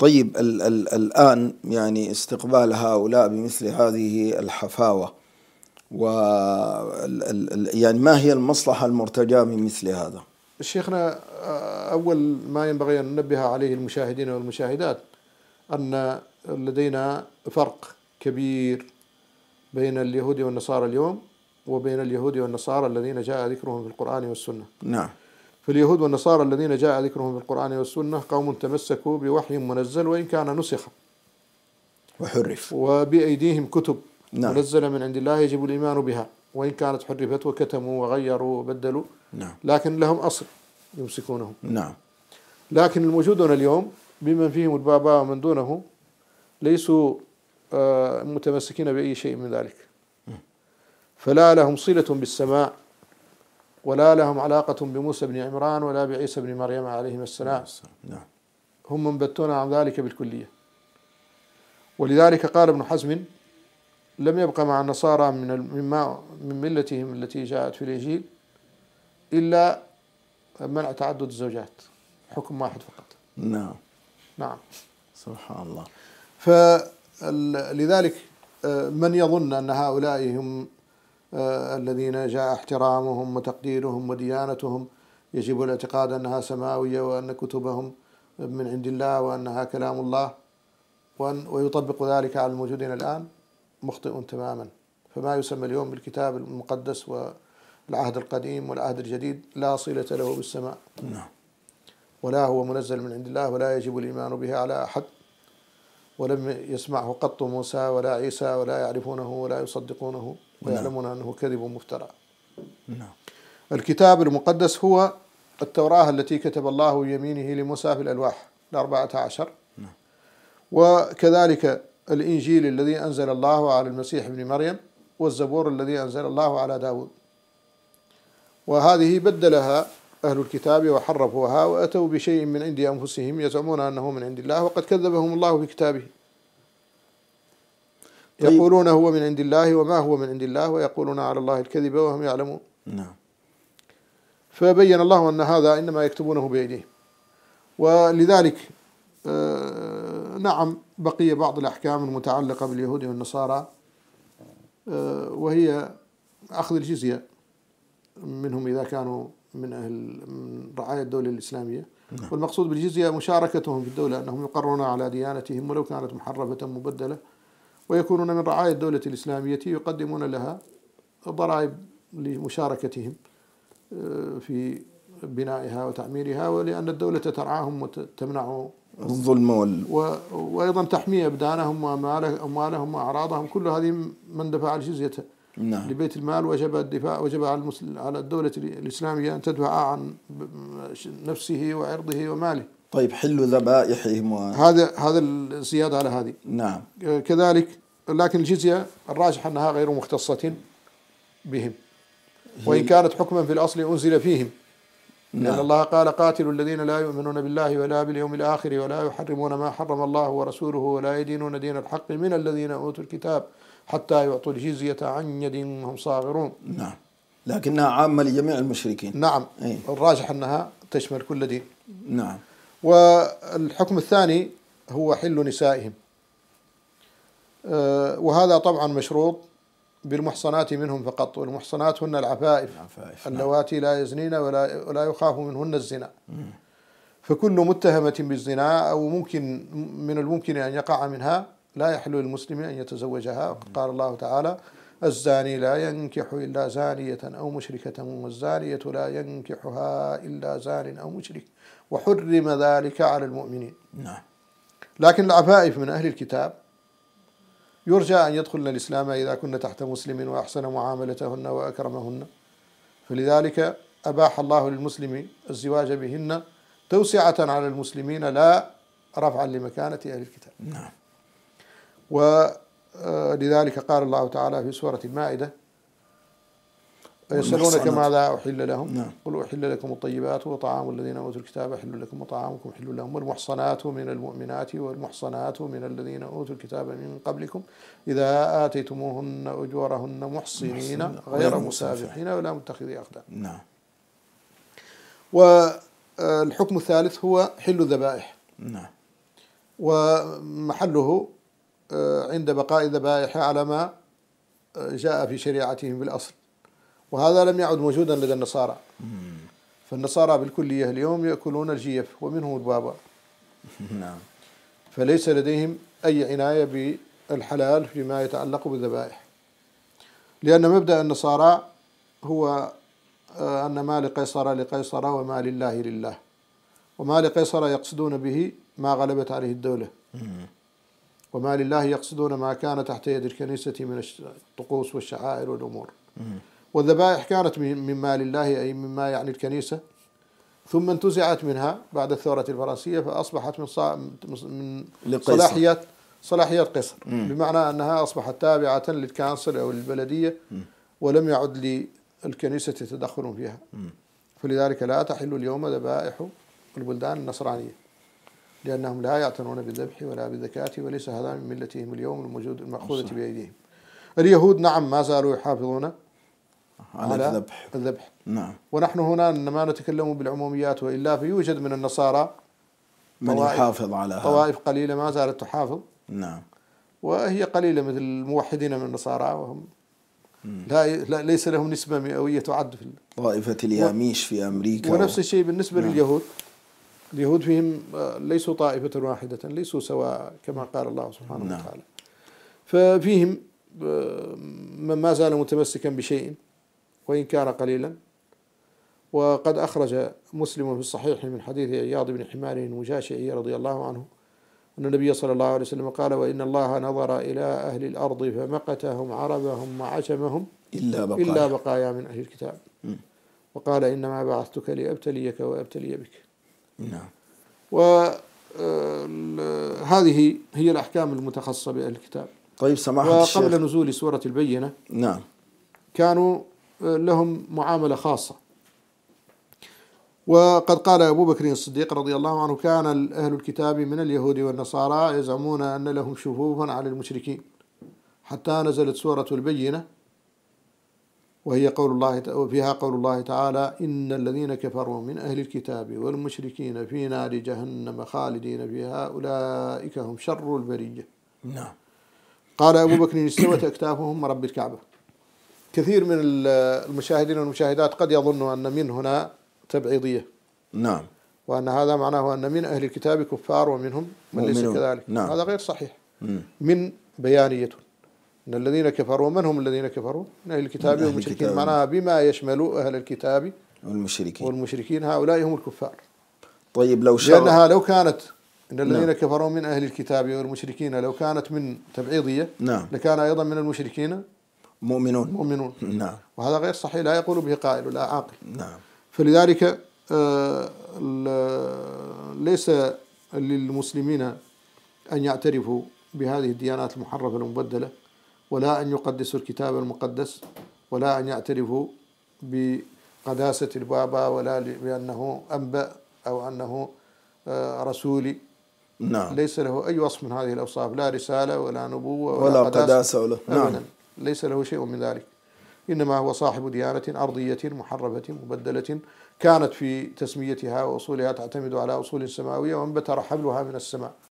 طيب الآن يعني استقبال هؤلاء بمثل هذه الحفاوة يعني ما هي المصلحة المرتجاة من مثل هذا؟ شيخنا، أول ما ينبغي أن ننبه عليه المشاهدين والمشاهدات أن لدينا فرق كبير بين اليهود والنصارى اليوم وبين اليهود والنصارى الذين جاء ذكرهم في القرآن والسنة. نعم. فاليهود والنصارى الذين جاء ذكرهم في القرآن والسنة قوم تمسكوا بوحي منزل وإن كان نسخ وحرف، وبأيديهم كتب نعم. منزلة من عند الله يجب الإيمان بها وإن كانت حرفت وكتموا وغيروا وبدلوا، نعم. لكن لهم أصل يمسكونه. نعم. لكن الموجودون اليوم بمن فيهم البابا ومن دونه ليسوا متمسكين بأي شيء من ذلك، فلا لهم صلة بالسماء ولا لهم علاقة بموسى بن عمران ولا بعيسى بن مريم عليهما السلام. نعم. هم منبتون عن ذلك بالكلية. ولذلك قال ابن حزم: لم يبق مع النصارى من ملتهم التي جاءت في الإنجيل إلا منع تعدد الزوجات، حكم واحد فقط. نعم. نعم. سبحان الله. فلذلك من يظن أن هؤلاء هم الذين جاء احترامهم وتقديرهم وديانتهم يجب الاعتقاد أنها سماوية وأن كتبهم من عند الله وأنها كلام الله ويطبق ذلك على الموجودين الآن، مخطئ تماما. فما يسمى اليوم بالكتاب المقدس والعهد القديم والعهد الجديد لا صلة له بالسماء، نعم. ولا هو منزل من عند الله ولا يجب الإيمان به على أحد، ولم يسمعه قط موسى ولا عيسى ولا يعرفونه ولا يصدقونه ويعلمون أنه كذب مفترى. نعم. الكتاب المقدس هو التوراة التي كتب الله يمينه لموسى في الألواح 14، نعم. وكذلك الإنجيل الذي أنزل الله على المسيح ابن مريم، والزبور الذي أنزل الله على داود. وهذه بدلها أهل الكتاب وحرفوها وأتوا بشيء من عند أنفسهم يزعمون أنه من عند الله، وقد كذبهم الله في كتابه. يقولون هو من عند الله وما هو من عند الله، ويقولون على الله الكذب وهم يعلمون. نعم. فبين الله أن هذا إنما يكتبونه بأيديهم. ولذلك نعم بقي بعض الأحكام المتعلقة باليهود والنصارى، وهي أخذ الجزية منهم إذا كانوا من رعايا الدولة الإسلامية. نعم. والمقصود بالجزية مشاركتهم في الدولة، أنهم يقرون على ديانتهم ولو كانت محرفة مبدلة، ويكونون من رعايا الدولة الإسلامية يقدمون لها ضرائب لمشاركتهم في بنائها وتعميرها، ولأن الدولة ترعاهم وتمنع الظلم وأيضا تحمي أبدانهم وأموالهم وأعراضهم. كل هذه من دفع الجزية نعم. لبيت المال وجب الدفاع، وجب على الدولة الإسلامية أن تدفع عن نفسه وعرضه وماله. طيب حل ذبائحهم هذا الزيادة على هذه. نعم. كذلك، لكن الجزية الراجح أنها غير مختصة بهم، وإن كانت حكما في الأصل أنزل فيهم. نعم. لأن الله قال: قاتلوا الذين لا يؤمنون بالله ولا باليوم الآخر ولا يحرمون ما حرم الله ورسوله ولا يدينون دين الحق من الذين أوتوا الكتاب حتى يعطوا الجزية عن يد وهم صاغرون. نعم. لكنها عامة لجميع المشركين. نعم. الراجح أنها تشمل كل دين. نعم. والحكم الثاني هو حل نسائهم، وهذا طبعا مشروط بالمحصنات منهم فقط، والمحصنات هن العفائف اللواتي لا يزنين ولا يخاف منهن الزنا. فكل متهمة بالزنا أو من الممكن أن يقع منها لا يحل للمسلم أن يتزوجها. قال الله تعالى: الزاني لا ينكح إلا زانية أو مشركة والزانية لا ينكحها إلا زان أو مشرك وحرم ذلك على المؤمنين. نعم. لكن العفائف من أهل الكتاب يرجى أن يدخلن الإسلام إذا كن تحت مسلم وأحسن معاملتهن وأكرمهن، فلذلك أباح الله للمسلم الزواج بهن توسعة على المسلمين لا رفعا لمكانة أهل الكتاب. نعم. ولذلك قال الله تعالى في سورة المائدة: يسألونك ماذا أحل لهم. نعم. قل أحل لكم الطيبات وطعام الذين أوتوا الكتاب حل لكم وطعامكم حل لهم والمحصنات من المؤمنات والمحصنات من الذين أوتوا الكتاب من قبلكم إذا آتيتموهن أجورهن محصنين غير مسافحين ولا متخذي أخدان. نعم. والحكم الثالث هو حل الذبائح. نعم. ومحله عند بقاء ذبائح على ما جاء في شريعتهم بالأصل، وهذا لم يعد موجودا لدى النصارى. فالنصارى بالكلية اليوم يأكلون الجيف ومنهم البابا. نعم. فليس لديهم أي عناية بالحلال فيما يتعلق بالذبائح، لأن مبدأ النصارى هو أن ما لقيصر لقيصر وما لله لله. وما لقيصر يقصدون به ما غلبت عليه الدولة، وما لله يقصدون ما كان تحت يد الكنيسة من الطقوس والشعائر والأمور. والذبائح كانت مما لله، أي مما يعني الكنيسة، ثم انتزعت منها بعد الثورة الفرنسية فأصبحت من صلاحيات قيصر، بمعنى أنها أصبحت تابعة للكانسل أو للبلدية، ولم يعد للكنيسة تدخل فيها. فلذلك لا تحل اليوم ذبائح البلدان النصرانية، لأنهم لا يعتنون بالذبح ولا بالزكاة، وليس هذا من ملتهم اليوم المأخوذة بأيديهم. اليهود نعم ما زالوا يحافظون على الذبح. نعم. ونحن هنا إنما نتكلم بالعموميات، وإلا فيوجد من النصارى من يحافظ على هذا، طوائف قليلة ما زالت تحافظ. نعم. وهي قليلة مثل الموحدين من النصارى، وهم ليس لهم نسبة مئوية تعد في طائفة الياميش في أمريكا. ونفس الشيء بالنسبة لليهود. اليهود فيهم ليسوا طائفة واحدة، ليسوا سواء كما قال الله سبحانه وتعالى. ففيهم من ما زال متمسكا بشيء وإن كان قليلا. وقد أخرج مسلم في الصحيح من حديث عياض بن حمار المجاشعي رضي الله عنه أن النبي صلى الله عليه وسلم قال: وإن الله نظر إلى أهل الأرض فمقتهم عربهم وعجمهم إلا بقايا من أهل الكتاب. وقال: إنما بعثتك لأبتليك وأبتلي بك. نعم. وهذه هي الأحكام المتخصصة بأهل الكتاب. طيب سماحة الشيخ، وقبل نزول سورة البينة نعم كانوا لهم معاملة خاصة. وقد قال أبو بكر الصديق رضي الله عنه: كان أهل الكتاب من اليهود والنصارى يزعمون أن لهم شفوفا على المشركين، حتى نزلت سورة البينة، وهي فيها قول الله تعالى: إن الذين كفروا من أهل الكتاب والمشركين في نار جهنم خالدين فيها أولئك هم شر البرية. نعم. قال أبو بكر: استوت أكتافهم رب الكعبة. كثير من المشاهدين والمشاهدات قد يظنوا أن من هنا تبعيضية. نعم. وأن هذا معناه أن من أهل الكتاب كفار ومنهم من ليس كذلك. نعم. هذا غير صحيح. من بيانية إن الذين كفروا، من هم الذين كفروا؟ من أهل الكتاب والمشركين، معناها بما يشمل أهل الكتاب والمشركين هؤلاء هم الكفار. طيب لأنها لو كانت إن الذين كفروا من أهل الكتاب والمشركين لو كانت من تبعيضية، لكان أيضا من المشركين مؤمنون. نعم. وهذا غير صحيح، لا يقول به قائل ولا عاقل. نعم. فلذلك ليس للمسلمين أن يعترفوا بهذه الديانات المحرفة المبدلة، ولا أن يقدسوا الكتاب المقدس، ولا أن يعترفوا بقداسة البابا، ولا بأنه أنبأ أو أنه رسولي. نعم. ليس له أي وصف من هذه الأوصاف، لا رسالة ولا نبوة ولا قداسة ولا نعم. ليس له شيء من ذلك، إنما هو صاحب ديانة أرضية محرفة مبدلة، كانت في تسميتها وأصولها تعتمد على أصول سماوية، وانبتر حبلها من السماء.